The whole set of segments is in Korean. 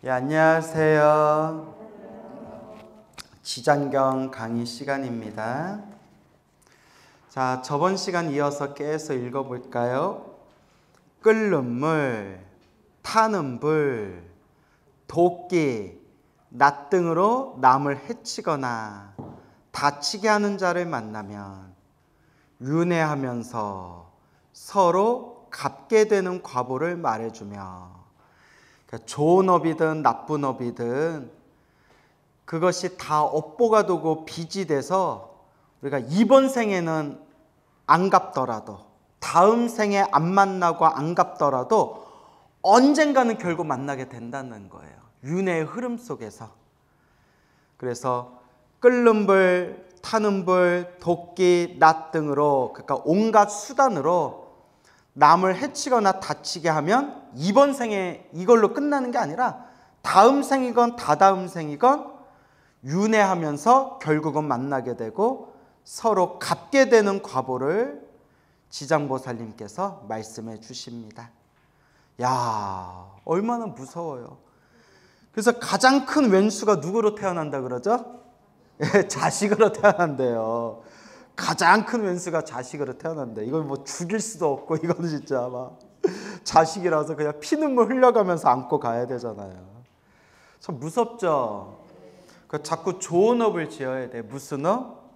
안녕하세요. 지장경 강의 시간입니다. 자, 저번 시간 이어서 계속 읽어볼까요? 끓는 물, 타는 불, 도끼, 낫 등으로 남을 해치거나 다치게 하는 자를 만나면 윤회하면서 서로 갚게 되는 과보를 말해주며, 그러니까 좋은 업이든 나쁜 업이든 그것이 다 업보가 되고 빚이 돼서 우리가 이번 생에는 안 갚더라도, 다음 생에 안 만나고 안 갚더라도 언젠가는 결국 만나게 된다는 거예요. 윤회의 흐름 속에서. 그래서 끓는 불, 타는 불, 도끼, 낫 등으로, 그러니까 온갖 수단으로 남을 해치거나 다치게 하면 이번 생에 이걸로 끝나는 게 아니라 다음 생이건 다다음 생이건 윤회하면서 결국은 만나게 되고 서로 갚게 되는 과보를 지장보살님께서 말씀해 주십니다. 야, 얼마나 무서워요. 그래서 가장 큰 왼수가 누구로 태어난다 그러죠? 자식으로 태어난대요. 가장 큰 왼수가 자식으로 태어난대. 이걸 뭐 죽일 수도 없고, 이거는 진짜 막 자식이라서 그냥 피눈물 흘려가면서 안고 가야 되잖아요. 참 무섭죠? 자꾸 좋은 업을 지어야 돼. 무슨 업?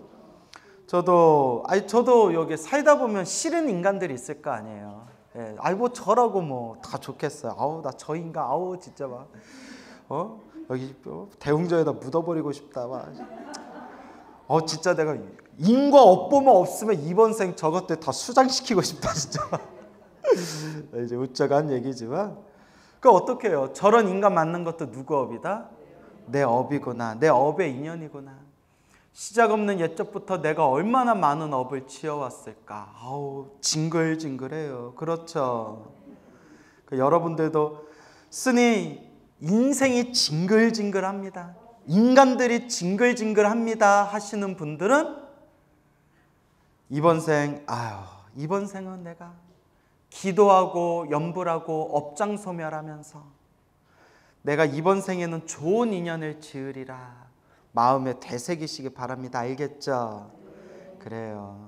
저도 여기 살다 보면 싫은 인간들이 있을 거 아니에요. 예, 뭐 저라고 뭐 다 좋겠어요. 아우, 나 저 인간, 아우, 진짜 막, 여기 대웅전에다 묻어버리고 싶다. 막. 진짜 내가 인과 업보만 없으면 이번 생 저것들 다 수장시키고 싶다, 진짜. 이제 웃자가 한 얘기지만, 어떻게 해요? 저런 인간 만난 것도 누구 업이다? 내 업이구나. 내 업의 인연이구나. 시작 없는 옛적부터 내가 얼마나 많은 업을 지어왔을까. 아우, 징글징글해요. 그렇죠? 여러분들도 쓰니 인생이 징글징글합니다. 인간들이 징글징글합니다 하시는 분들은 이번 생은 내가 기도하고 염불하고 업장소멸하면서 내가 이번 생에는 좋은 인연을 지으리라 마음에 되새기시기 바랍니다. 알겠죠? 그래요.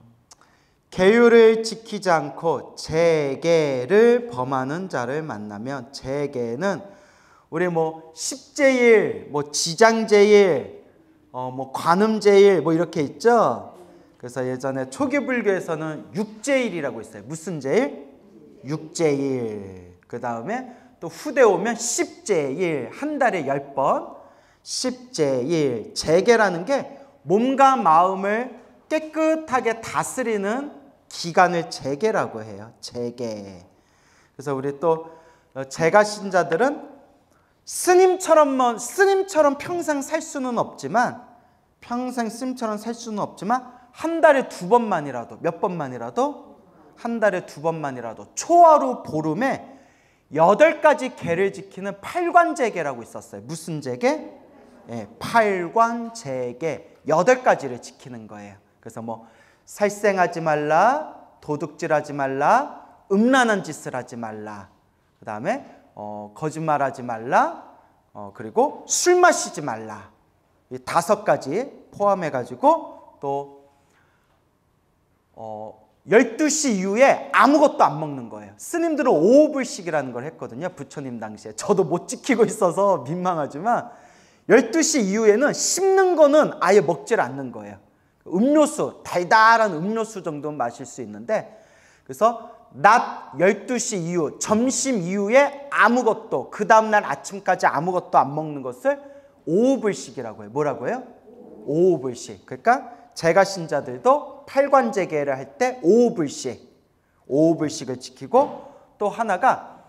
계율을 지키지 않고 재계를 범하는 자를 만나면, 재계는 우리 뭐 십제일, 뭐 지장제일, 뭐 관음제일 뭐 이렇게 있죠. 그래서 예전에 초기 불교에서는 육제일이라고 있어요. 무슨 제일? 육제일. 그 다음에 또 후대 오면 십제일, 한 달에 10번. 십제일. 재계라는 게 몸과 마음을 깨끗하게 다스리는 기간을 재계라고 해요. 재계. 그래서 우리 또 재가 신자들은 스님처럼 평생 살 수는 없지만, 한 달에 2번만이라도, 몇 번만이라도, 한 달에 2번만이라도 초하루 보름에 8가지 계를 지키는 팔관제계라고 있었어요. 무슨 제계? 팔관제계. 8가지를 지키는 거예요. 그래서 뭐 살생하지 말라, 도둑질하지 말라, 음란한 짓을 하지 말라, 그 다음에 거짓말하지 말라, 그리고 술 마시지 말라. 이 5가지 포함해가지고 또 12시 이후에 아무것도 안 먹는 거예요. 스님들은 5불씩이라는 걸 했거든요. 부처님 당시에. 저도 못 지키고 있어서 민망하지만 12시 이후에는 씹는 거는 아예 먹질 않는 거예요. 음료수, 달달한 음료수 정도는 마실 수 있는데, 그래서 낮 12시 이후, 점심 이후에 아무것도, 그 다음날 아침까지 아무것도 안 먹는 것을 5불씩이라고 해요. 뭐라고 해요? 5불씩. 그러니까 제가 신자들도 팔관제계를 할 때 5불씩을 지키고, 또 하나가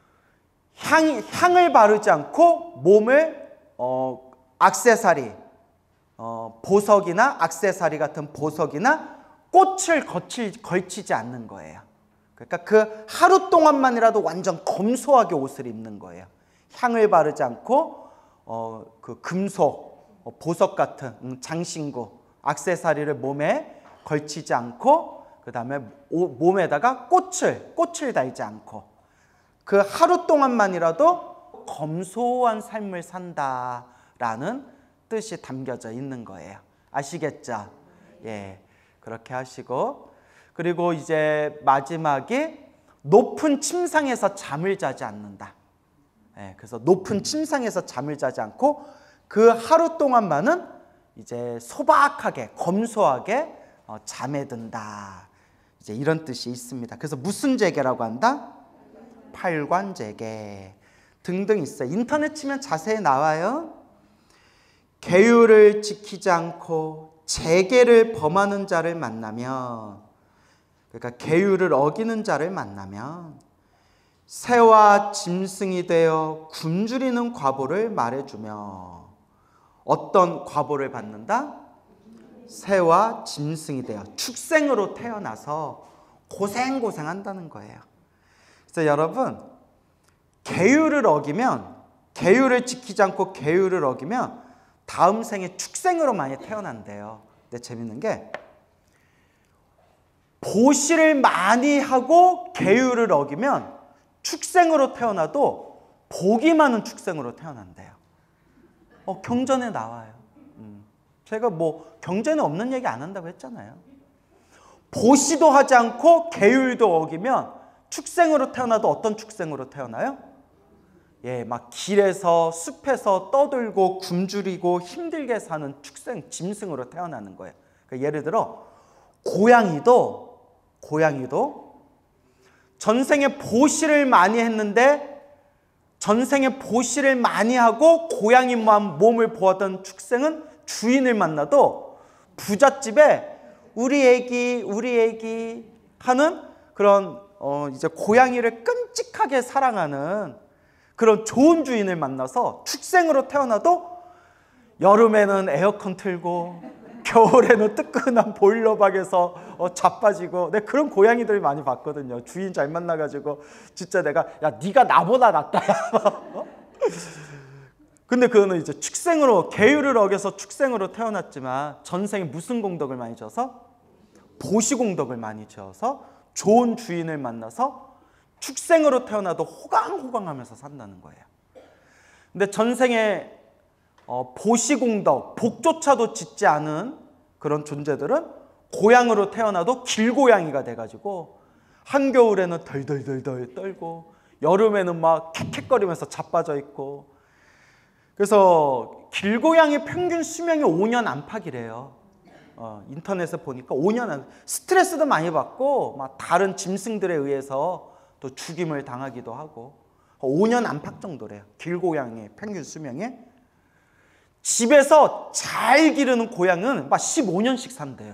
향을 바르지 않고 몸을 액세서리, 보석이나 액세서리 같은 보석이나 꽃을 걸치지 않는 거예요. 그러니까 그 하루 동안만이라도 완전 검소하게 옷을 입는 거예요. 향을 바르지 않고 그 금속, 보석 같은 장신구, 액세서리를 몸에 걸치지 않고, 그 다음에 몸에다가 꽃을 달지 않고, 그 하루 동안만이라도 검소한 삶을 산다라는 뜻이 담겨져 있는 거예요. 아시겠죠? 예, 그렇게 하시고, 그리고 이제 마지막이 높은 침상에서 잠을 자지 않는다. 예, 그래서 높은 침상에서 잠을 자지 않고 그 하루 동안만은 이제 소박하게 검소하게 잠에 든다. 이제 이런 뜻이 있습니다. 그래서 무슨 재개라고 한다? 팔관재개 등등 있어요. 인터넷 치면 자세히 나와요. 계율을 지키지 않고 재개를 범하는 자를 만나면, 그러니까 계율을 어기는 자를 만나면 새와 짐승이 되어 굶주리는 과보를 말해주며, 어떤 과보를 받는다? 새와 짐승이 되어 축생으로 태어나서 고생한다는 거예요. 그래서 여러분, 계율을 어기면, 계율을 지키지 않고 계율을 어기면 다음 생에 축생으로 많이 태어난대요. 근데 재밌는 게 보시를 많이 하고 계율을 어기면 축생으로 태어나도 복이 많은 축생으로 태어난대요. 경전에 나와요. 제가 뭐 경전에 없는 얘기 안 한다고 했잖아요. 보시도 하지 않고 계율도 어기면 축생으로 태어나도 어떤 축생으로 태어나요? 예, 막 길에서 숲에서 떠들고 굶주리고 힘들게 사는 축생, 짐승으로 태어나는 거예요. 그러니까 예를 들어 고양이도 전생에 보시를 많이 했는데, 전생에 보시를 많이 하고 고양이만 몸을 보았던 축생은 주인을 만나도 부잣집에 우리 애기 하는 그런 이제 고양이를 끔찍하게 사랑하는 그런 좋은 주인을 만나서 축생으로 태어나도 여름에는 에어컨 틀고 겨울에는 뜨끈한 보일러박에서 자빠지고, 내가 그런 고양이들 많이 봤거든요. 주인 잘 만나가지고 진짜 내가, 야 네가 나보다 낫다. 근데 그거는 이제 축생으로, 계율을 어겨서 축생으로 태어났지만 전생에 무슨 공덕을 많이 지어서? 보시공덕을 많이 지어서 좋은 주인을 만나서 축생으로 태어나도 호강호강하면서 산다는 거예요. 근데 전생에 보시공덕, 복조차도 짓지 않은 그런 존재들은 고양으로 태어나도 길고양이가 돼가지고 한겨울에는 덜덜덜덜 떨고 여름에는 막 캑캑거리면서 자빠져 있고. 그래서 길고양이 평균 수명이 5년 안팎이래요. 인터넷에 보니까 5년 안, 스트레스도 많이 받고 막 다른 짐승들에 의해서 또 죽임을 당하기도 하고 5년 안팎 정도래요. 길고양이의 평균 수명이. 집에서 잘 기르는 고양이는 막 15년씩 산대요.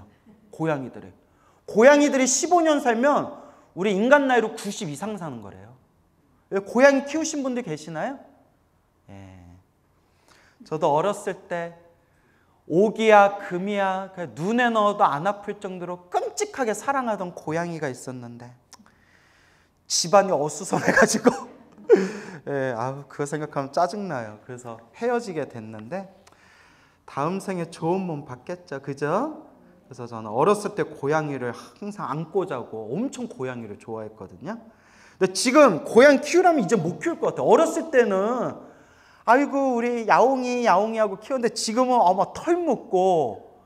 고양이들이 15년 살면 우리 인간 나이로 90 이상 사는 거래요. 고양이 키우신 분들 계시나요? 예. 저도 어렸을 때 오기야 금이야 눈에 넣어도 안 아플 정도로 끔찍하게 사랑하던 고양이가 있었는데 집안이 어수선해가지고 예, 그거 생각하면 짜증나요. 그래서 헤어지게 됐는데 다음 생에 좋은 몸 받겠죠, 그죠? 그래서 저는 어렸을 때 고양이를 항상 안고 자고 엄청 고양이를 좋아했거든요. 근데 지금 고양이 키우라면 이제 못 키울 것 같아요. 어렸을 때는 아이고 우리 야옹이 하고 키웠는데 지금은 막 털 묶고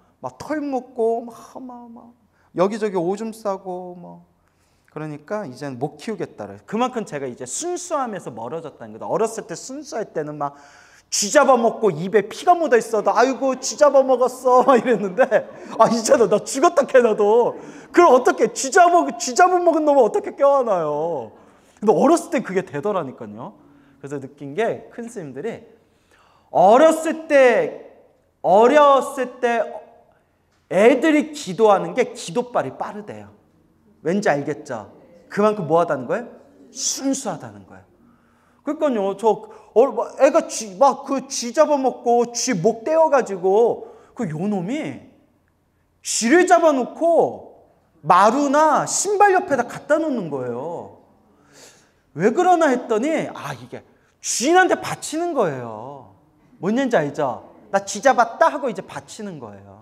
막 여기저기 오줌 싸고 뭐 그러니까 이제는 못 키우겠다. 그만큼 제가 이제 순수함에서 멀어졌다는 거다. 어렸을 때 순수할 때는 막 쥐 잡아먹고 입에 피가 묻어 있어도 아이고 쥐 잡아먹었어 막 이랬는데 이제는 나 죽었다 캐나도 그럼 어떻게 쥐 잡아먹은 놈은 어떻게 껴안아요. 근데 어렸을 때 그게 되더라니까요. 그래서 느낀 게 큰 스님들이 어렸을 때 애들이 기도하는 게 기도빨이 빠르대요. 왠지 알겠죠? 그만큼 뭐하다는 거예요? 순수하다는 거예요. 그러니까요, 애가 쥐 잡아먹고 쥐 목 떼어가지고 요놈이 쥐를 잡아놓고 마루나 신발 옆에다 갖다 놓는 거예요. 왜 그러나 했더니 이게 주인한테 바치는 거예요. 뭔지 알죠? 나 쥐 잡았다 하고 이제 바치는 거예요.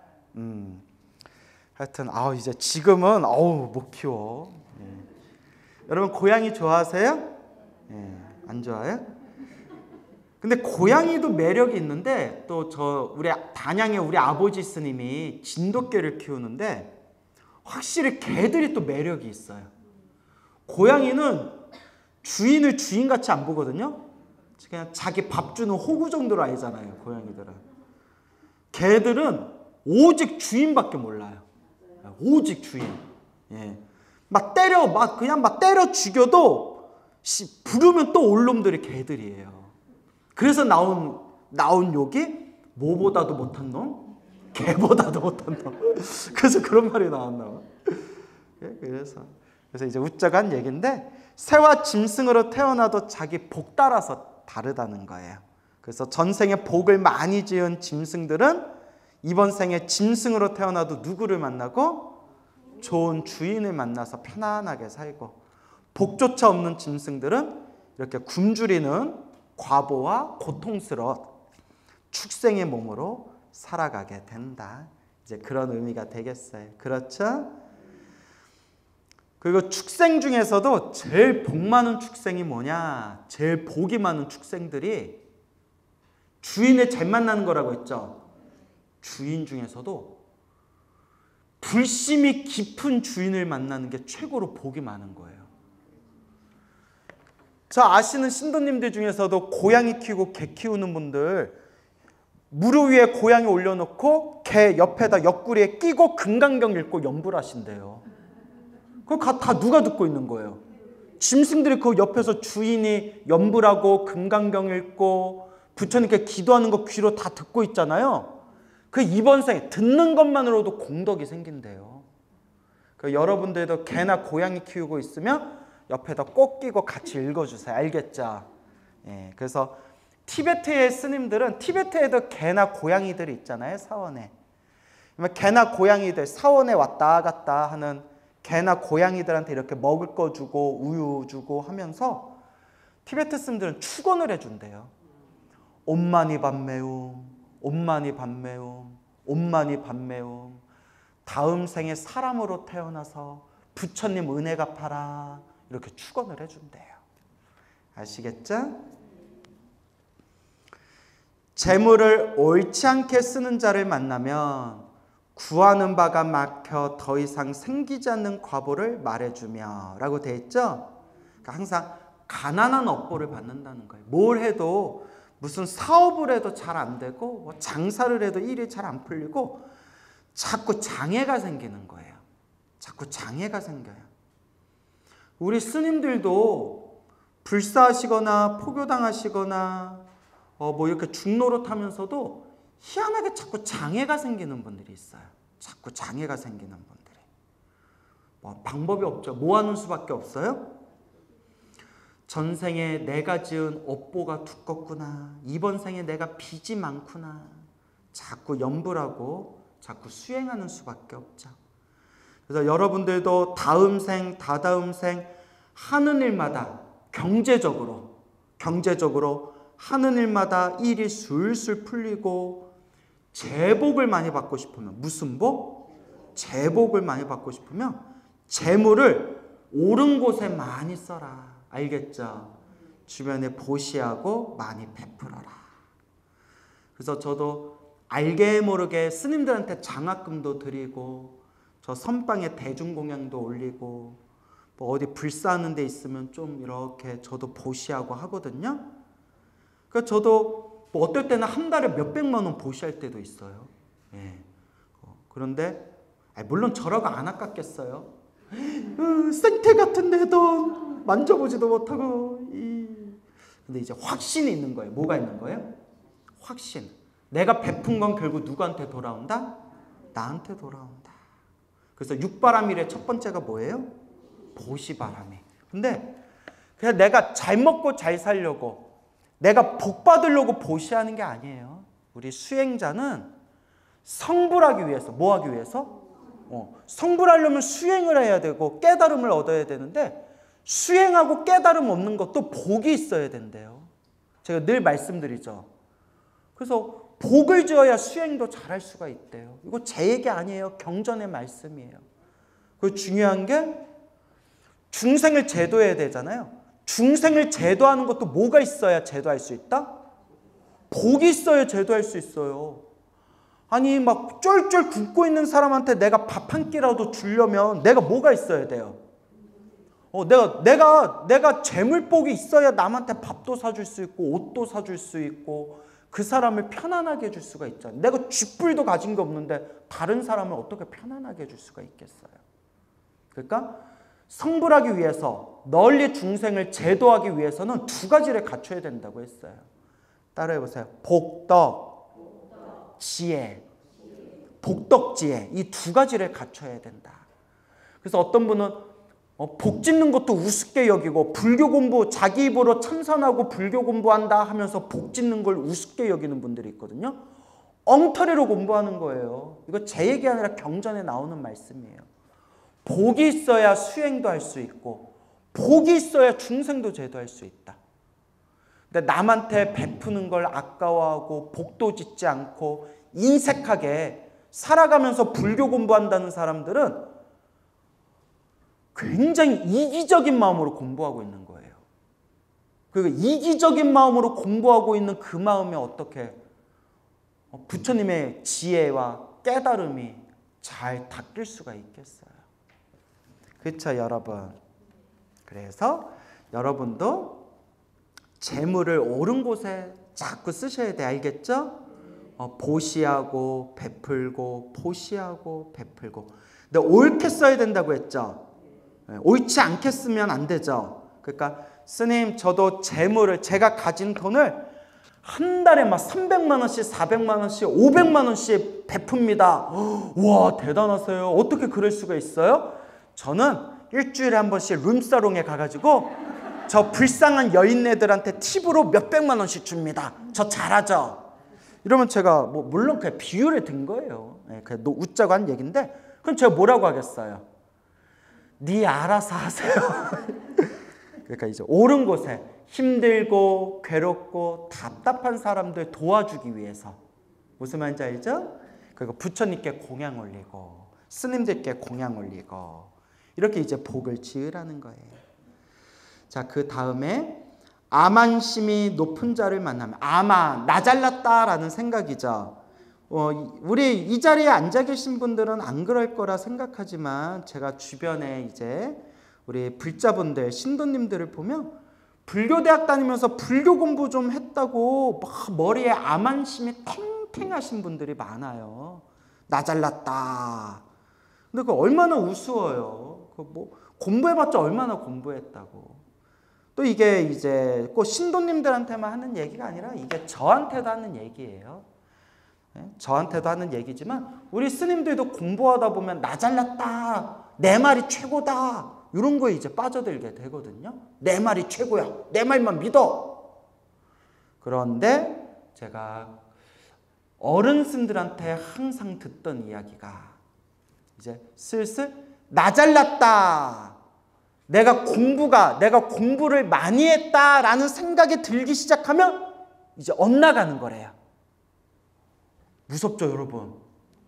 하여튼 이제 지금은 못 키워. 예. 여러분 고양이 좋아하세요? 예. 안 좋아해요? 근데 고양이도 매력이 있는데 또 우리 단양에 우리 아버지 스님이 진돗개를 키우는데 확실히 개들이 또 매력이 있어요. 고양이는 주인을 주인같이 안 보거든요. 그냥 자기 밥 주는 호구 정도로 알잖아요, 고양이들은. 개들은 오직 주인밖에 몰라요. 오직 주인. 예. 그냥 때려 죽여도 부르면 또 올 놈들이 개들이에요. 그래서 나온 욕이 뭐보다도 못한 놈? 개보다도 못한 놈. 그래서 그런 말이 나왔나 봐. 그래서 이제 웃자간 얘기인데, 새와 짐승으로 태어나도 자기 복 따라서 다르다는 거예요. 그래서 전생에 복을 많이 지은 짐승들은 이번 생에 짐승으로 태어나도 누구를 만나고? 좋은 주인을 만나서 편안하게 살고, 복조차 없는 짐승들은 이렇게 굶주리는 과보와 고통스러운 축생의 몸으로 살아가게 된다. 이제 그런 의미가 되겠어요. 그렇죠? 그리고 축생 중에서도 제일 복 많은 축생이 뭐냐? 제일 복이 많은 축생들이 주인을 잘 만나는 거라고 했죠. 주인 중에서도 불심이 깊은 주인을 만나는 게 최고로 복이 많은 거예요. 저 아시는 신도님들 중에서도 고양이 키우고 개 키우는 분들, 무릎 위에 고양이 올려놓고 개 옆에다 옆구리에 끼고 금강경 읽고 연불 하신대요. 그거 다 누가 듣고 있는 거예요? 짐승들이 그 옆에서 주인이 연불하고 금강경 읽고 부처님께 기도하는 거 귀로 다 듣고 있잖아요. 그 이번 생에 듣는 것만으로도 공덕이 생긴대요. 여러분들도 개나 고양이 키우고 있으면 옆에다 꼭 끼고 같이 읽어주세요. 알겠죠? 예, 그래서 티베트의 스님들은, 티베트에도 개나 고양이들이 있잖아요, 사원에. 개나 고양이들, 사원에 왔다 갔다 하는 개나 고양이들한테 이렇게 먹을 거 주고 우유 주고 하면서 티베트 스님들은 축원을 해준대요. 옴마니 밤매움, 옴마니 밤매움, 옴마니 밤매움. 다음 생에 사람으로 태어나서 부처님 은혜 갚아라. 이렇게 축원을 해준대요. 아시겠죠? 재물을 옳지 않게 쓰는 자를 만나면 구하는 바가 막혀 더 이상 생기지 않는 과보를 말해주며 라고 되어 있죠? 그러니까 항상 가난한 업보를 받는다는 거예요. 뭘 해도, 무슨 사업을 해도 잘 안 되고, 뭐 장사를 해도 일이 잘 안 풀리고 자꾸 장애가 생기는 거예요. 자꾸 장애가 생겨요. 우리 스님들도 불사하시거나 포교당하시거나 뭐 이렇게 중노릇 하면서도 희한하게 자꾸 장애가 생기는 분들이 있어요. 자꾸 장애가 생기는 분들이. 뭐 방법이 없죠. 뭐 하는 수밖에 없어요? 전생에 내가 지은 업보가 두껍구나. 이번 생에 내가 빚이 많구나. 자꾸 염불하고 자꾸 수행하는 수밖에 없죠. 그래서 여러분들도 다음 생, 다다음 생 하는 일마다 경제적으로 하는 일마다 일이 술술 풀리고 재복을 많이 받고 싶으면, 무슨 복? 재복을 많이 받고 싶으면 재물을 옳은 곳에 많이 써라. 알겠죠? 주변에 보시하고 많이 베풀어라. 그래서 저도 알게 모르게 스님들한테 장학금도 드리고, 저 선방에 대중공양도 올리고, 뭐 어디 불사하는 데 있으면 좀 이렇게 저도 보시하고 하거든요. 그러니까 저도 뭐 어떨 때는 한 달에 몇백만 원 보시할 때도 있어요. 예. 그런데 물론 저라고 안 아깝겠어요. 생태 같은 내 돈 만져보지도 못하고. 근데 이제 확신이 있는 거예요. 뭐가 있는 거예요? 확신. 내가 베푼 건 결국 누구한테 돌아온다? 나한테 돌아온다. 그래서 육바람일의 첫 번째가 뭐예요? 보시바람이. 근데 그냥 내가 잘 먹고 잘 살려고, 내가 복 받으려고 보시하는 게 아니에요. 우리 수행자는 성불하기 위해서, 뭐 하기 위해서? 성불하려면 수행을 해야 되고 깨달음을 얻어야 되는데, 수행하고 깨달음 얻는 것도 복이 있어야 된대요. 제가 늘 말씀드리죠. 그래서 복을 지어야 수행도 잘할 수가 있대요. 이거 제 얘기 아니에요. 경전의 말씀이에요. 그리고 중요한 게 중생을 제도해야 되잖아요. 중생을 제도하는 것도 뭐가 있어야 제도할 수 있다? 복이 있어야 제도할 수 있어요. 아니 막 쫄쫄 굶고 있는 사람한테 내가 밥 한 끼라도 주려면 내가 뭐가 있어야 돼요? 내가 재물복이 있어야 남한테 밥도 사줄 수 있고 옷도 사줄 수 있고 그 사람을 편안하게 해줄 수가 있잖아요. 내가 쥐뿔도 가진 게 없는데 다른 사람을 어떻게 편안하게 해줄 수가 있겠어요? 그러니까 성불하기 위해서 널리 중생을 제도하기 위해서는 두 가지를 갖춰야 된다고 했어요. 따라해보세요. 복덕, 지혜. 복덕지혜. 이 두 가지를 갖춰야 된다. 그래서 어떤 분은 복 짓는 것도 우습게 여기고 불교 공부 자기 입으로 참선하고 불교 공부한다 하면서 복 짓는 걸 우습게 여기는 분들이 있거든요. 엉터리로 공부하는 거예요. 이거 제 얘기 아니라 경전에 나오는 말씀이에요. 복이 있어야 수행도 할 수 있고 복이 있어야 중생도 제도할 수 있다. 근데 남한테 베푸는 걸 아까워하고 복도 짓지 않고 인색하게 살아가면서 불교 공부한다는 사람들은 굉장히 이기적인 마음으로 공부하고 있는 거예요. 그리고 이기적인 마음으로 공부하고 있는 그 마음에 어떻게 부처님의 지혜와 깨달음이 잘 닦일 수가 있겠어요. 그렇죠, 여러분? 그래서 여러분도 재물을 옳은 곳에 자꾸 쓰셔야 돼. 알겠죠? 보시하고 베풀고 보시하고 베풀고. 근데 옳게 써야 된다고 했죠? 옳지 않게 쓰면 안 되죠. 그러니까 스님 저도 재물을 제가 가진 돈을 한 달에 막 300만 원씩 400만 원씩 500만 원씩 베풉니다. 와 대단하세요. 어떻게 그럴 수가 있어요? 저는 일주일에 한 번씩 룸사롱에 가가지고 저 불쌍한 여인네들한테 팁으로 몇백만 원씩 줍니다. 저 잘하죠? 이러면 제가 물론 그냥 비유를 든 거예요. 그냥 웃자고 한 얘기인데 그럼 제가 뭐라고 하겠어요? 네 알아서 하세요. 그러니까 이제 옳은 곳에 힘들고 괴롭고 답답한 사람들 도와주기 위해서 무슨 말인지 알죠? 그리고 부처님께 공양 올리고 스님들께 공양 올리고 이렇게 이제 복을 지으라는 거예요. 자, 그 다음에 아만심이 높은 자를 만나면 아만, 나 잘났다라는 생각이죠. 우리 이 자리에 앉아 계신 분들은 안 그럴 거라 생각하지만 제가 주변에 이제 우리 불자분들, 신도님들을 보면 불교대학 다니면서 불교 공부 좀 했다고 막 머리에 아만심이 탱탱하신 분들이 많아요. 나 잘났다. 근데 그거 얼마나 우스워요. 공부해봤자 얼마나 공부했다고. 또 이게 이제 꼭 신도님들한테만 하는 얘기가 아니라 이게 저한테도 하는 얘기예요. 저한테도 하는 얘기지만 우리 스님들도 공부하다 보면 나 잘났다, 내 말이 최고다 이런 거에 이제 빠져들게 되거든요. 내 말이 최고야, 내 말만 믿어. 그런데 제가 어른스님들한테 항상 듣던 이야기가 이제 슬슬 나 잘났다, 내가 공부를 많이 했다라는 생각이 들기 시작하면 이제 엇나가는 거래요. 무섭죠, 여러분?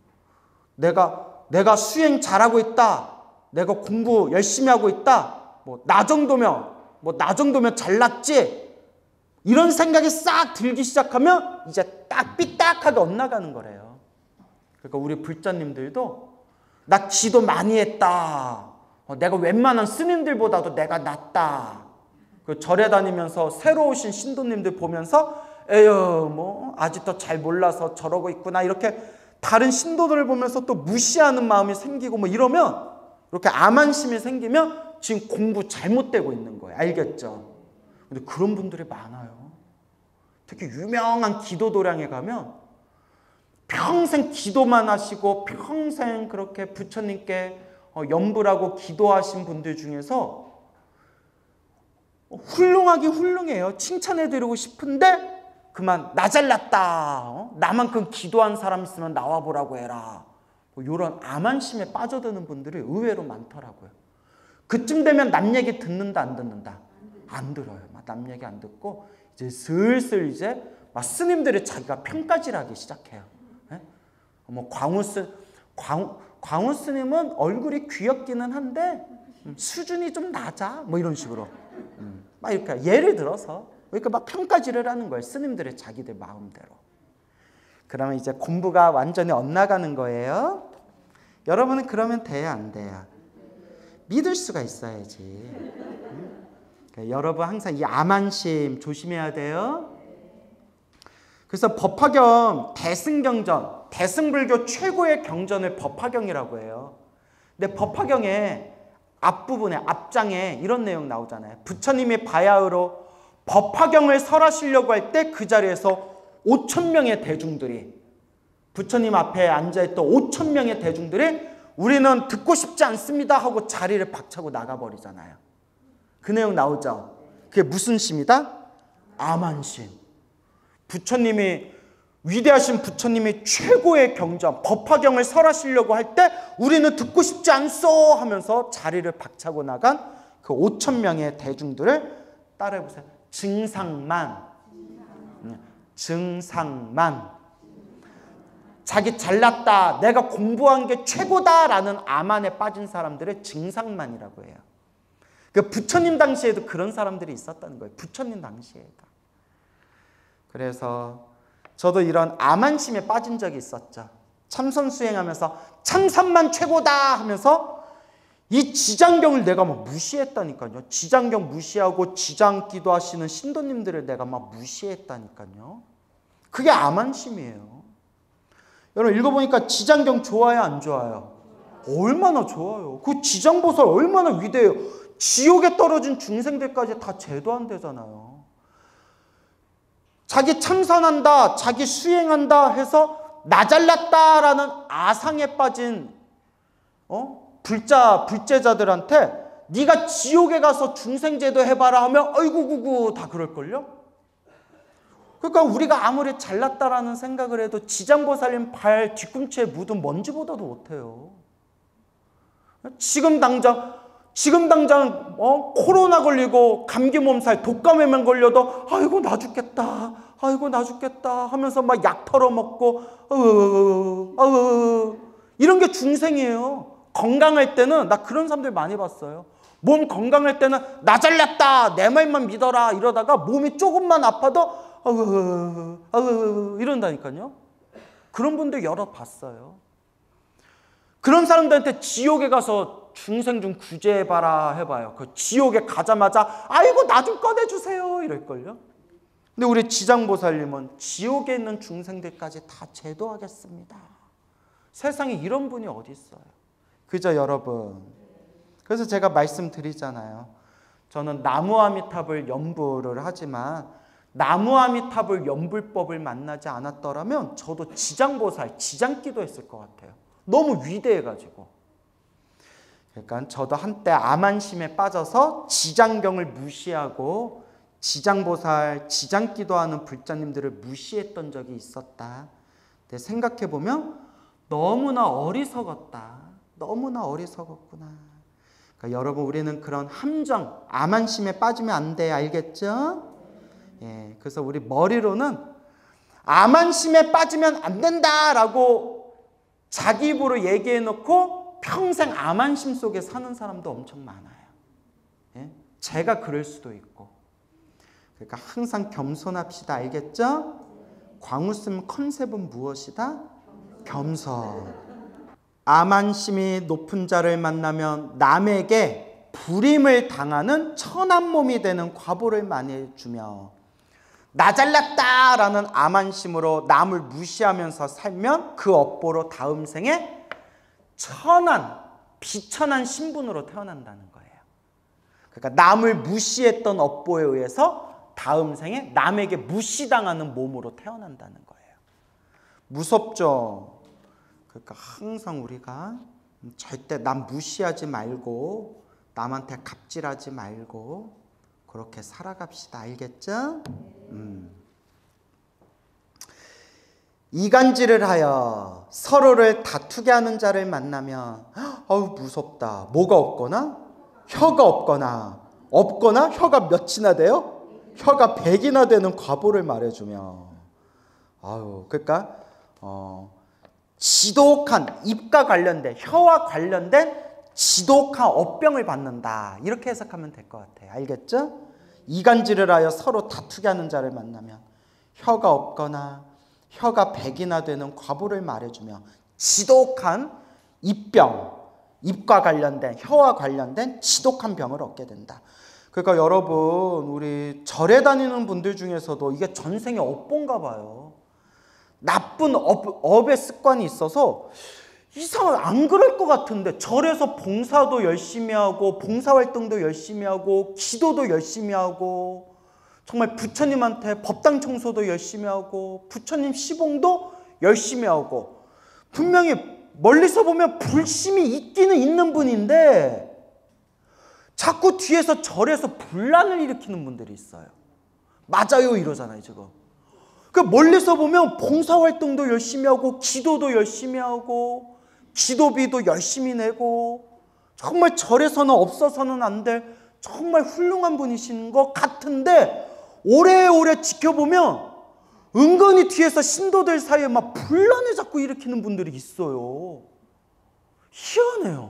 내가 수행 잘하고 있다. 내가 공부 열심히 하고 있다. 나 정도면 잘났지. 이런 생각이 싹 들기 시작하면 이제 딱 삐딱하게 엇나가는 거래요. 그러니까 우리 불자님들도 나 기도 많이 했다. 내가 웬만한 스님들보다도 내가 낫다. 그 절에 다니면서 새로 오신 신도님들 보면서 에휴 아직도 잘 몰라서 저러고 있구나 이렇게 다른 신도들을 보면서 또 무시하는 마음이 생기고 이러면 이렇게 아만심이 생기면 지금 공부 잘못되고 있는 거예요. 알겠죠? 근데 그런 분들이 많아요. 특히 유명한 기도도량에 가면 평생 기도만 하시고 평생 그렇게 부처님께 염불하고 기도하신 분들 중에서 훌륭해요. 칭찬해드리고 싶은데 그만 나 잘났다. 나만큼 기도한 사람 있으면 나와보라고 해라. 이런 아만심에 빠져드는 분들이 의외로 많더라고요. 그쯤 되면 남 얘기 듣는다 안 듣는다? 안 들어요. 남 얘기 안 듣고 이제 슬슬 이제 스님들이 자기가 평가질 하기 시작해요. 광우 스님은 얼굴이 귀엽기는 한데 수준이 좀 낮아. 이런 식으로. 막 이렇게 예를 들어서 그러니까 막 평가질을 하는 거예요. 스님들의 자기들 마음대로. 그러면 이제 공부가 완전히 엇나가는 거예요. 여러분은 그러면 돼야 안 돼요? 믿을 수가 있어야지. 그러니까 여러분 항상 이 암안심 조심해야 돼요. 그래서 법화경 대승경전, 대승불교 최고의 경전을 법화경이라고 해요. 근데 법화경에 앞부분에 앞장에 이런 내용 나오잖아요. 부처님이 바야흐로 법화경을 설하시려고 할 때 그 자리에서 5,000명의 대중들이, 부처님 앞에 앉아있던 5,000명의 대중들이 우리는 듣고 싶지 않습니다 하고 자리를 박차고 나가버리잖아요. 그 내용 나오죠. 그게 무슨 심이다? 암안심. 부처님이, 위대하신 부처님이 최고의 경전 법화경을 설하시려고 할 때 우리는 듣고 싶지 않소 하면서 자리를 박차고 나간 그 5,000명의 대중들을 따라해보세요. 증상만. 자기 잘났다, 내가 공부한 게 최고다라는 암안에 빠진 사람들의 증상만이라고 해요. 그 부처님 당시에도 그런 사람들이 있었다는 거예요. 부처님 당시에도. 그래서 저도 이런 암안심에 빠진 적이 있었죠. 참선 수행하면서 참선만 최고다 하면서 이 지장경을 내가 막 무시했다니까요. 지장경 무시하고 지장기도 하시는 신도님들을 내가 막 무시했다니까요. 그게 암안심이에요. 여러분 읽어보니까 지장경 좋아요, 안 좋아요? 얼마나 좋아요. 그 지장보살 얼마나 위대해요. 지옥에 떨어진 중생들까지 다 제도한대잖아요. 자기 참선한다, 자기 수행한다 해서 나 잘났다라는 아상에 빠진 불제자들한테 네가 지옥에 가서 중생제도 해봐라 하면 어이구 구구 다 그럴걸요? 그러니까 우리가 아무리 잘났다라는 생각을 해도 지장보살님 발 뒤꿈치에 묻은 먼지보다도 못해요. 지금 당장 코로나 걸리고 감기 몸살 독감에만 걸려도 아이고 나 죽겠다, 아이고 나 죽겠다 하면서 막 약 털어먹고 이런 게 중생이에요. 건강할 때는, 나 그런 사람들 많이 봤어요. 몸 건강할 때는 나 잘났다, 내 말만 믿어라 이러다가 몸이 조금만 아파도 이런다니까요. 그런 분들 여러 봤어요. 그런 사람들한테 지옥에 가서 중생 좀 구제해봐라 해봐요. 그 지옥에 가자마자 아이고 나 좀 꺼내주세요 이럴걸요. 근데 우리 지장보살님은 지옥에 있는 중생들까지 다 제도하겠습니다. 세상에 이런 분이 어디 있어요? 그죠 여러분? 그래서 제가 말씀드리잖아요. 저는 나무아미탑을 연불을 하지만 나무아미탑을 연불법을 만나지 않았더라면 저도 지장보살, 지장기도 했을 것 같아요. 너무 위대해가지고. 그러니까 저도 한때 암안심에 빠져서 지장경을 무시하고 지장보살, 지장기도하는 불자님들을 무시했던 적이 있었다. 근데 생각해보면 너무나 어리석었다. 너무나 어리석었구나. 그러니까 여러분 우리는 그런 함정, 암안심에 빠지면 안 돼. 알겠죠? 예, 그래서 우리 머리로는 암안심에 빠지면 안 된다라고 자기 입으로 얘기해놓고 평생 암안심 속에 사는 사람도 엄청 많아요. 예? 제가 그럴 수도 있고. 그러니까 항상 겸손합시다. 알겠죠? 광우스님 컨셉은 무엇이다? 겸손. 암안심이 높은 자를 만나면 남에게 불임을 당하는 천한 몸이 되는 과보를 많이 주며 나 잘났다라는 암안심으로 남을 무시하면서 살면 그 업보로 다음 생에 천한, 비천한 신분으로 태어난다는 거예요. 그러니까 남을 무시했던 업보에 의해서 다음 생에 남에게 무시당하는 몸으로 태어난다는 거예요. 무섭죠? 그러니까 항상 우리가 절대 남 무시하지 말고 남한테 갑질하지 말고 그렇게 살아갑시다. 알겠죠? 이간질을 하여 서로를 다투게 하는 자를 만나면 어우 무섭다. 뭐가 없거나 혀가 없거나 혀가 몇이나 돼요? 혀가 100이나 되는 과보를 말해주며 아유 그러니까 지독한 입과 관련된 혀와 관련된 지독한 업병을 받는다. 이렇게 해석하면 될 것 같아요. 알겠죠? 이간질을 하여 서로 다투게 하는 자를 만나면 혀가 없거나 혀가 백이나 되는 과보를 말해주며 지독한 입병, 입과 관련된 혀와 관련된 지독한 병을 얻게 된다. 그러니까 여러분, 우리 절에 다니는 분들 중에서도 이게 전생에 업본가 봐요. 나쁜 업의 습관이 있어서 이상하게 안 그럴 것 같은데 절에서 봉사도 열심히 하고 봉사활동도 열심히 하고 기도도 열심히 하고 정말 부처님한테 법당 청소도 열심히 하고 부처님 시봉도 열심히 하고 분명히 멀리서 보면 불심이 있기는 있는 분인데 자꾸 뒤에서 절에서 분란을 일으키는 분들이 있어요. 맞아요 이러잖아요 지금. 그 멀리서 보면 봉사활동도 열심히 하고 기도도 열심히 하고 기도비도 열심히 내고 정말 절에서는 없어서는 안 될 정말 훌륭한 분이신 것 같은데 오래오래 지켜보면 은근히 뒤에서 신도들 사이에 막 분란을 자꾸 일으키는 분들이 있어요. 희한해요.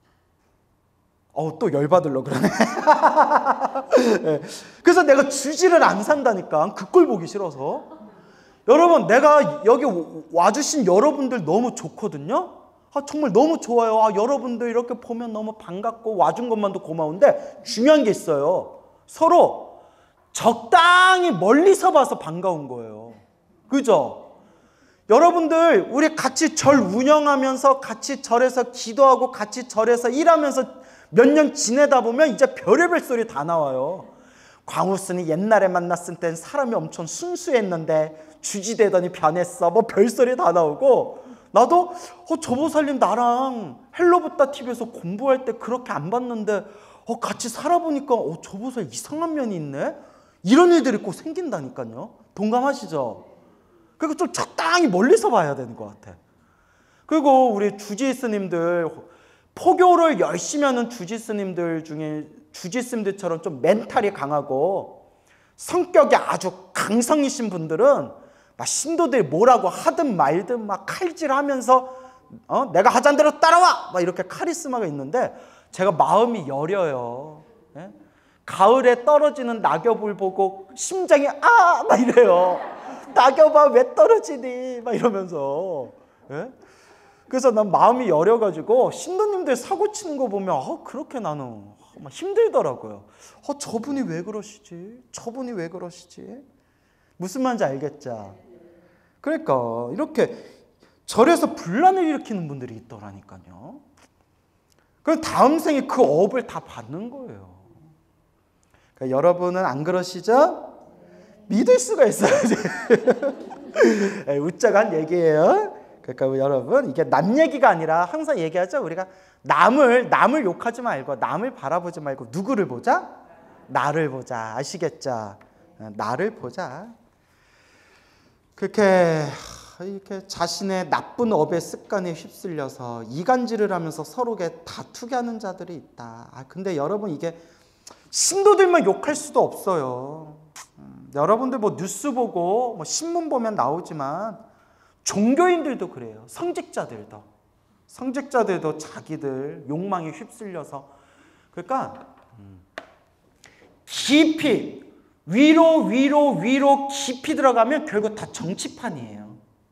또 열받으려고 그러네. 네. 그래서 내가 주지를 안 산다니까. 그 꼴 보기 싫어서. 여러분, 내가 여기 와주신 여러분들 너무 좋거든요. 정말 너무 좋아요. 여러분들 이렇게 보면 너무 반갑고 와준 것만도 고마운데 중요한 게 있어요. 서로 적당히 멀리서 봐서 반가운 거예요. 그죠? 여러분들 우리 같이 절 운영하면서 같이 절에서 기도하고 같이 절에서 일하면서 몇 년 지내다 보면 이제 별의별 소리 다 나와요. 광우스는 옛날에 만났을 땐 사람이 엄청 순수했는데 주지되더니 변했어. 뭐 별소리 다 나오고 나도 저 보살님 나랑 헬로부타 TV에서 공부할 때 그렇게 안 봤는데 같이 살아보니까 저 보살 이상한 면이 있네. 이런 일들이 꼭 생긴다니까요. 동감하시죠? 그리고 좀 적당히 멀리서 봐야 되는 것 같아. 그리고 우리 주지스님들 포교를 열심히 하는 주지스님들 중에 주지스님들처럼 좀 멘탈이 강하고 성격이 아주 강성이신 분들은 막 신도들이 뭐라고 하든 말든 막 칼질하면서 내가 하자는 대로 따라와! 막 이렇게 카리스마가 있는데 제가 마음이 여려요. 예? 가을에 떨어지는 낙엽을 보고 심장이 막 이래요. 낙엽아 왜 떨어지니? 막 이러면서. 예? 그래서 난 마음이 여려가지고 신도님들 사고 치는 거 보면 그렇게 나는 막 힘들더라고요. 저분이 왜 그러시지? 저분이 왜 그러시지? 무슨 말인지 알겠죠? 그러니까 이렇게 절에서 분란을 일으키는 분들이 있더라니까요. 그럼 다음 생에 그 업을 다 받는 거예요. 그러니까 여러분은 안 그러시죠? 믿을 수가 있어요. 웃자고 한 얘기예요. 그러니까 여러분 이게 남 얘기가 아니라 항상 얘기하죠. 우리가 남을 욕하지 말고 남을 바라보지 말고 누구를 보자? 나를 보자. 아시겠죠? 나를 보자. 그렇게 자신의 나쁜 업의 습관에 휩쓸려서 이간질을 하면서 서로게 다투게 하는 자들이 있다. 근데 여러분 이게 신도들만 욕할 수도 없어요. 여러분들 뭐 뉴스 보고 뭐 신문 보면 나오지만 종교인들도 그래요. 성직자들도 자기들 욕망에 휩쓸려서 그러니까 깊이 위로 깊이 들어가면 결국 다 정치판이에요.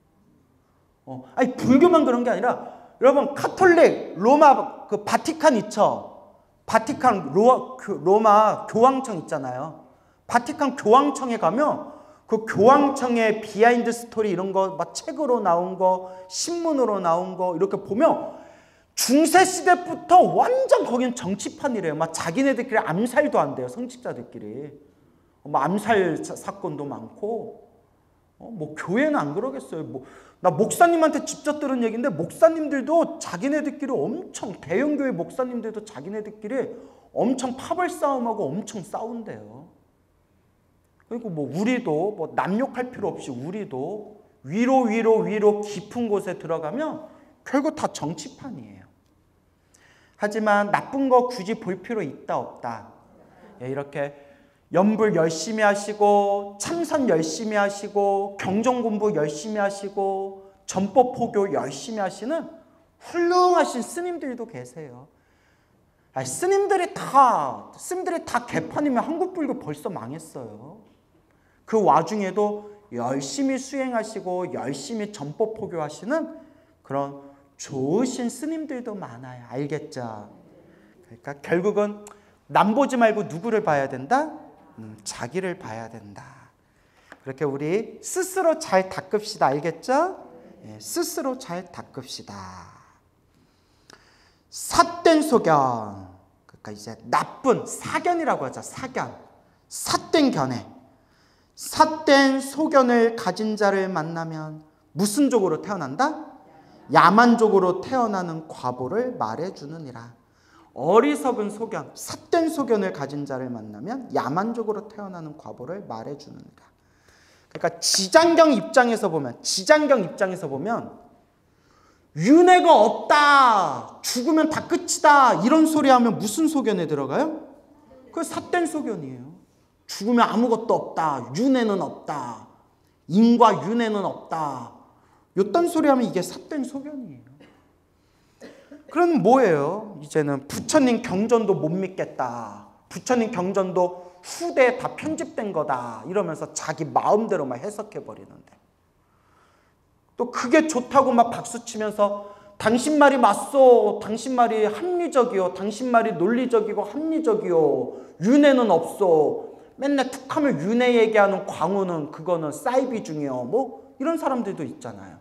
불교만 그런 게 아니라 여러분 카톨릭 로마 그 바티칸 있죠. 바티칸 로마 교황청 있잖아요. 바티칸 교황청에 가면 그 교황청의 비하인드 스토리 이런 거 막 책으로 나온 거 신문으로 나온 거 이렇게 보면 중세 시대부터 완전 거긴 정치판이래요. 막 자기네들끼리 암살도 한대요. 성직자들끼리. 암살 사건도 많고 뭐 교회는 안 그러겠어요. 나 목사님한테 직접 들은 얘기인데 목사님들도 자기네들끼리 엄청 대형교회 목사님들도 자기네들끼리 엄청 파벌 싸움하고 엄청 싸운대요. 그리고 우리도 남 욕할 필요 없이 우리도 위로 깊은 곳에 들어가면 결국 다 정치판이에요. 하지만 나쁜 거 굳이 볼 필요 있다 없다. 이렇게 연불 열심히 하시고 참선 열심히 하시고 경전 공부 열심히 하시고 전법 포교 열심히 하시는 훌륭하신 스님들도 계세요. 스님들이 다 개판이면 한국불교 벌써 망했어요. 그 와중에도 열심히 수행하시고 열심히 전법 포교하시는 그런 좋으신 스님들도 많아요. 알겠죠? 그러니까 결국은 남 보지 말고 누구를 봐야 된다? 자기를 봐야 된다. 그렇게 우리 스스로 잘 닦읍시다. 알겠죠? 예, 스스로 잘 닦읍시다. 삿된 소견, 그러니까 이제 나쁜 사견이라고 하죠. 사견, 삿된 견해, 삿된 소견을 가진 자를 만나면 무슨 족으로 태어난다? 야만족으로 태어나는 과보를 말해주느니라. 어리석은 소견, 삿된 소견을 가진 자를 만나면 야만족으로 태어나는 과보를 말해주느니라. 그러니까 지장경 입장에서 보면 윤회가 없다, 죽으면 다 끝이다, 이런 소리 하면 무슨 소견에 들어가요? 그 삿된 소견이에요. 죽으면 아무것도 없다, 윤회는 없다, 인과 윤회는 없다, 요딴 소리 하면 이게 삿된 소견이에요. 그럼 뭐예요? 이제는 부처님 경전도 못 믿겠다, 부처님 경전도 후대에 다 편집된 거다, 이러면서 자기 마음대로 막 해석해 버리는데, 또 그게 좋다고 막 박수치면서 당신 말이 맞소, 당신 말이 합리적이요, 당신 말이 논리적이고 합리적이요, 윤회는 없소, 맨날 툭하면 윤회 얘기하는 광우는 그거는 사이비 중이요, 뭐 이런 사람들도 있잖아요.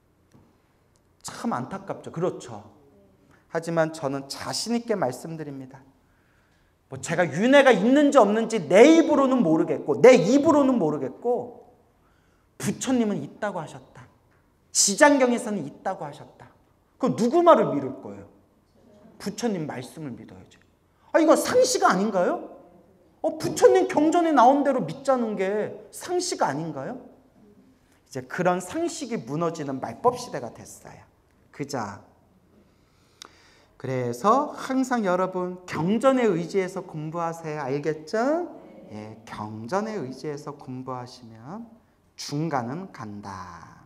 참 안타깝죠. 그렇죠. 하지만 저는 자신 있게 말씀드립니다. 뭐 제가 윤회가 있는지 없는지 내 입으로는 모르겠고, 내 입으로는 모르겠고, 부처님은 있다고 하셨다, 지장경에서는 있다고 하셨다. 그럼 누구 말을 믿을 거예요? 부처님 말씀을 믿어야죠. 이거 상식 아닌가요? 부처님 경전에 나온 대로 믿자는 게 상식 아닌가요? 이제 그런 상식이 무너지는 말법 시대가 됐어요. 그자. 그래서 항상 여러분 경전에 의지해서 공부하세요. 알겠죠? 예, 경전에 의지해서 공부하시면 중간은 간다.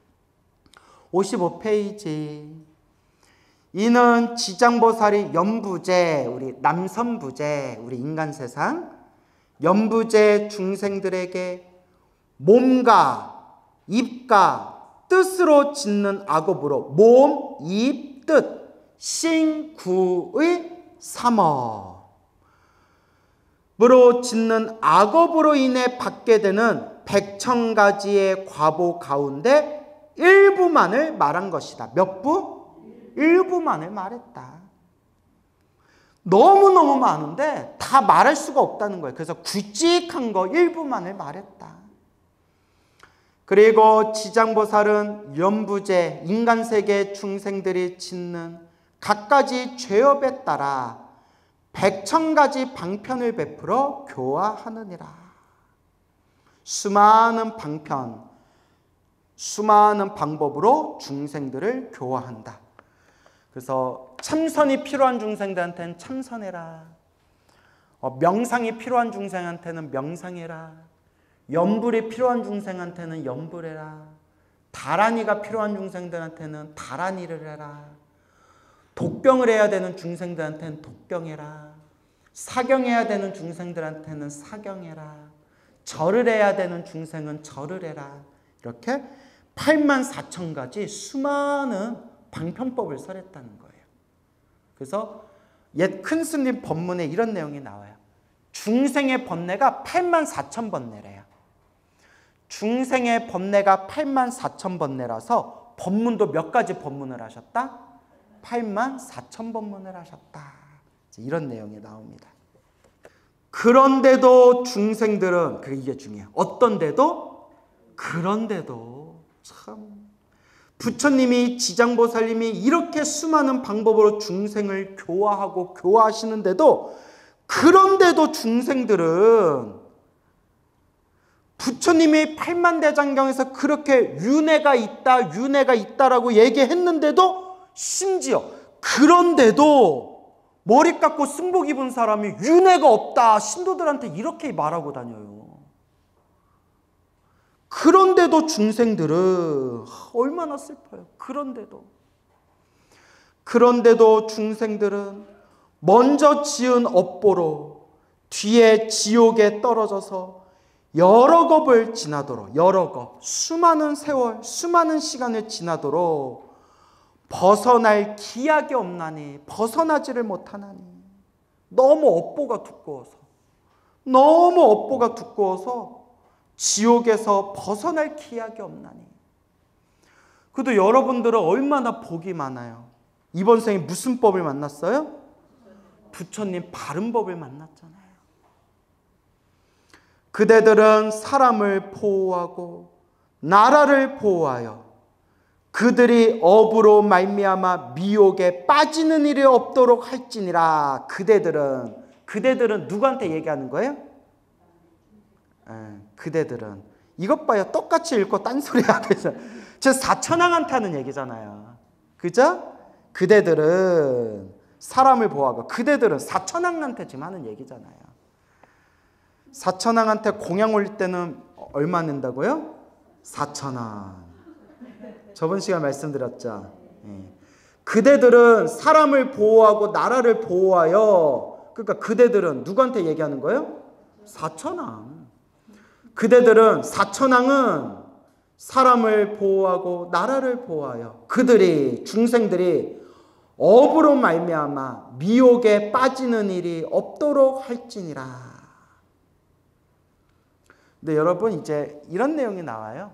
55페이지. 이는 지장보살이 연부제, 우리 남선부제, 우리 인간세상 연부제 중생들에게 몸과 입과 뜻으로 짓는 악업으로, 몸, 입, 뜻, 신구의 삼업으로 짓는 악업으로 인해 받게 되는 100,000가지의 과보 가운데 일부만을 말한 것이다. 몇 부? 일부만을 말했다. 너무너무 많은데 다 말할 수가 없다는 거예요. 그래서 굵직한 거 일부만을 말했다. 그리고 지장보살은 연부제, 인간세계 중생들이 짓는 갖가지 죄업에 따라 100,000가지 방편을 베풀어 교화하느니라. 수많은 방편, 수많은 방법으로 중생들을 교화한다. 그래서 참선이 필요한 중생들한테는 참선해라, 명상이 필요한 중생한테는 명상해라, 염불이 필요한 중생한테는 염불해라, 다란이가 필요한 중생들한테는 다란이를 해라, 독병을 해야 되는 중생들한테는 독병해라, 사경해야 되는 중생들한테는 사경해라, 절을 해야 되는 중생은 절을 해라. 이렇게 84,000가지 수많은 방편법을 설했다는 거예요. 그래서 옛 큰 스님 법문에 이런 내용이 나와요. 중생의 번뇌가 84,000번뇌래요. 중생의 번뇌가 84,000번뇌라서 법문도 몇 가지 법문을 하셨다? 84,000법문을 하셨다. 이런 내용이 나옵니다. 그런데도 중생들은, 이게 중요해요. 어떤데도? 그런데도 참 부처님이, 지장보살님이 이렇게 수많은 방법으로 중생을 교화하고 교화하시는데도, 그런데도 중생들은 부처님이 팔만대장경에서 그렇게 윤회가 있다, 윤회가 있다라고 얘기했는데도, 심지어 그런데도 머리 깎고 승복 입은 사람이 윤회가 없다, 신도들한테 이렇게 말하고 다녀요. 그런데도 중생들은 얼마나 슬퍼요. 그런데도 중생들은 먼저 지은 업보로 뒤에 지옥에 떨어져서 여러 겁을 지나도록, 여러 겁, 수많은 세월, 수많은 시간을 지나도록 벗어날 기약이 없나니, 벗어나지를 못하나니. 너무 업보가 두꺼워서, 너무 업보가 두꺼워서 지옥에서 벗어날 기약이 없나니. 그래도 여러분들은 얼마나 복이 많아요. 이번 생에 무슨 법을 만났어요? 부처님 바른 법을 만났잖아요. 그대들은 사람을 보호하고 나라를 보호하여 그들이 업으로 말미암아 미혹에 빠지는 일이 없도록 할지니라. 그대들은 누구한테 얘기하는 거예요? 그대들은. 이것 봐요. 똑같이 읽고 딴소리 하고 있어요. 저 사천왕한테 하는 얘기잖아요. 그죠? 그대들은 사람을 보호하고, 그대들은 사천왕한테 지금 하는 얘기잖아요. 사천왕한테 공양 올릴 때는 얼마 낸다고요? 4,000원. 저번 시간에 말씀드렸죠. 그대들은 사람을 보호하고 나라를 보호하여, 그러니까 그대들은 누구한테 얘기하는 거예요? 사천왕. 그대들은, 사천왕은 사람을 보호하고 나라를 보호하여 그들이, 중생들이 업으로 말미암아 미혹에 빠지는 일이 없도록 할지니라. 근데 여러분, 이제 이런 내용이 나와요.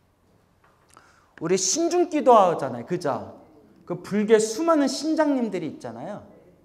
우리 신중기도 하잖아요. 그죠? 그 불교의 수많은 신장님들이 있잖아요.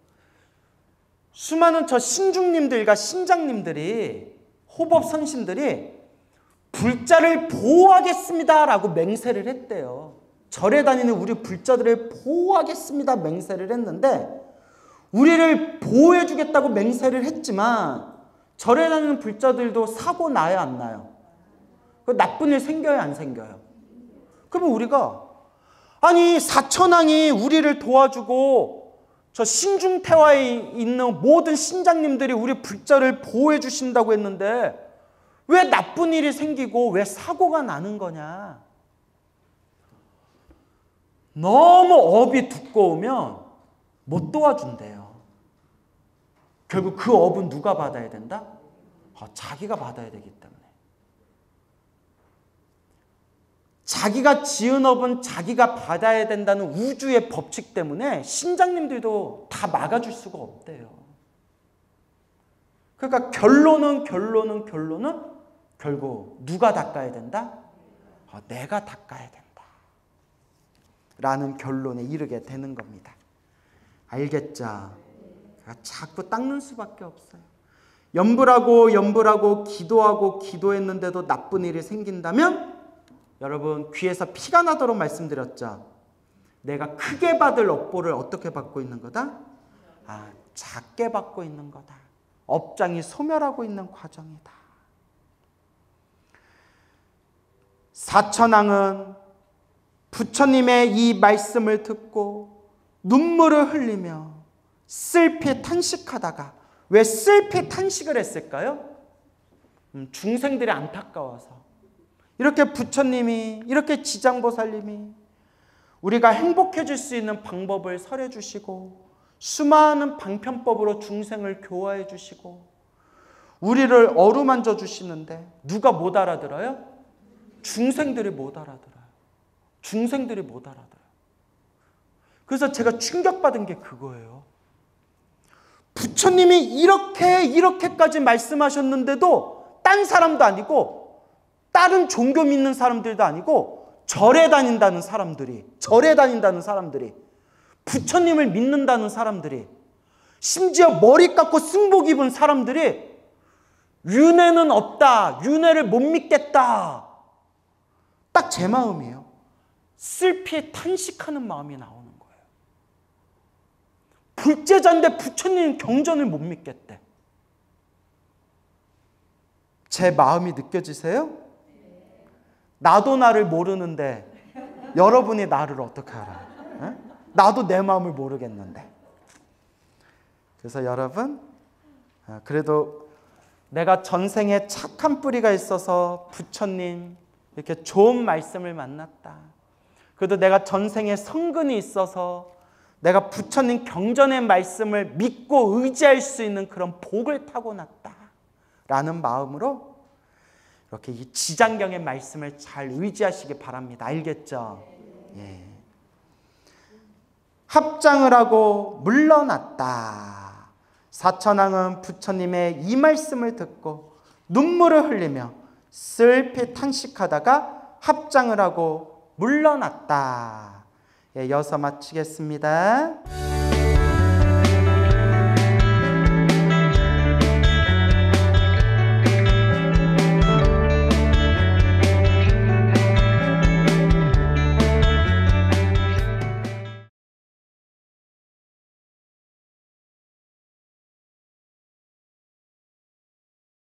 수많은 저 신중님들과 신장님들이, 호법 선신들이 불자를 보호하겠습니다 라고 맹세를 했대요. 절에 다니는 우리 불자들을 보호하겠습니다 맹세를 했는데, 우리를 보호해 주겠다고 맹세를 했지만 절에 다니는 불자들도 사고 나요, 안 나요? 그 나쁜 일 생겨요, 안 생겨요? 그러면 우리가, 아니 사천왕이 우리를 도와주고 저 신중태화에 있는 모든 신장님들이 우리 불자를 보호해 주신다고 했는데 왜 나쁜 일이 생기고 왜 사고가 나는 거냐? 너무 업이 두꺼우면 못 도와준대요. 결국 그 업은 누가 받아야 된다? 자기가 받아야 되기 때문에. 자기가 지은 업은 자기가 받아야 된다는 우주의 법칙 때문에 신장님들도 다 막아줄 수가 없대요. 그러니까 결론은 결국 누가 닦아야 된다? 내가 닦아야 된다 라는 결론에 이르게 되는 겁니다. 알겠죠? 자꾸 닦는 수밖에 없어요. 염불하고 기도했는데도 나쁜 일이 생긴다면, 여러분 귀에서 피가 나도록 말씀드렸죠. 내가 크게 받을 업보를 어떻게 받고 있는 거다? 작게 받고 있는 거다. 업장이 소멸하고 있는 과정이다. 사천왕은 부처님의 이 말씀을 듣고 눈물을 흘리며 슬피 탄식하다가, 왜 슬피 탄식을 했을까요? 중생들이 안타까워서. 이렇게 부처님이, 이렇게 지장보살님이 우리가 행복해질 수 있는 방법을 설해 주시고 수많은 방편법으로 중생을 교화해 주시고 우리를 어루만져 주시는데 누가 못 알아들어요? 중생들이 못 알아들어요. 중생들이 못 알아들어요. 그래서 제가 충격받은 게 그거예요. 부처님이 이렇게까지 말씀하셨는데도 딴 사람도 아니고 다른 종교 믿는 사람들도 아니고 절에 다닌다는 사람들이, 부처님을 믿는다는 사람들이, 심지어 머리 깎고 승복 입은 사람들이 윤회는 없다, 윤회를 못 믿겠다, 딱 제 마음이에요. 슬피에 탄식하는 마음이 나오는 거예요. 불제자인데 부처님 경전을 못 믿겠대. 제 마음이 느껴지세요? 나도 나를 모르는데 여러분이 나를 어떻게 알아요? 에? 나도 내 마음을 모르겠는데. 그래서 여러분, 그래도 내가 전생에 착한 뿌리가 있어서 부처님 이렇게 좋은 말씀을 만났다. 그래도 내가 전생에 성근이 있어서 내가 부처님 경전의 말씀을 믿고 의지할 수 있는 그런 복을 타고났다라는 마음으로 이렇게 이 지장경의 말씀을 잘 의지하시기 바랍니다. 알겠죠? 예. 합장을 하고 물러났다. 사천왕은 부처님의 이 말씀을 듣고 눈물을 흘리며 슬피 탄식하다가 합장을 하고 물러났다. 예, 여기서 마치겠습니다.